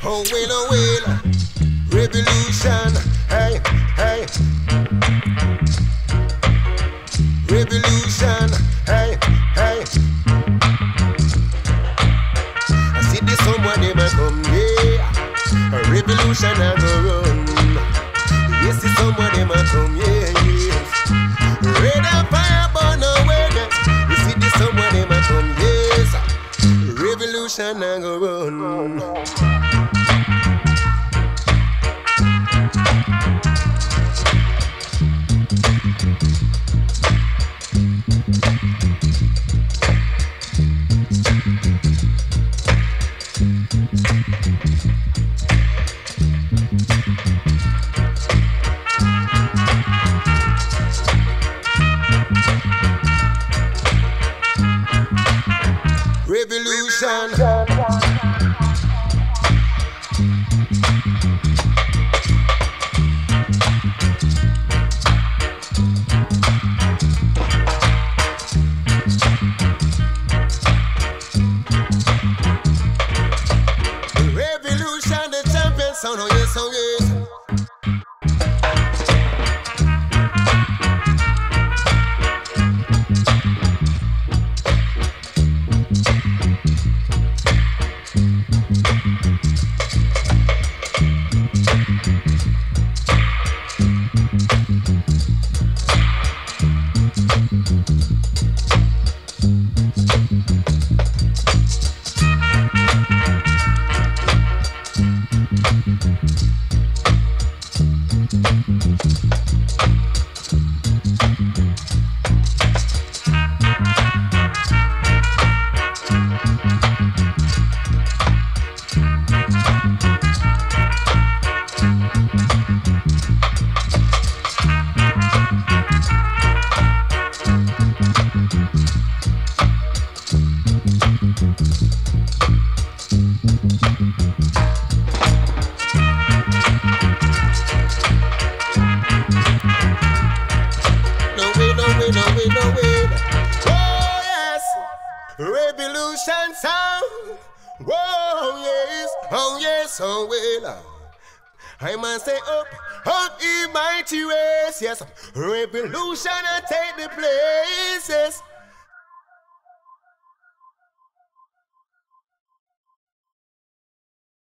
Oh well, revolution, hey, hey. Revolution, hey, hey. I see this someone never come, yeah. A revolution I go run. Yes, see someone never come, yeah, yes. Red and fire burn away. You see this someone never come, yes. Revolution I go run. Revolution. Revolution, the champion sound, oh yes, oh yes. No way. Oh yes, revolution sound. Oh yes, oh well. I must say up in mighty ways. Yes, revolution I take the places.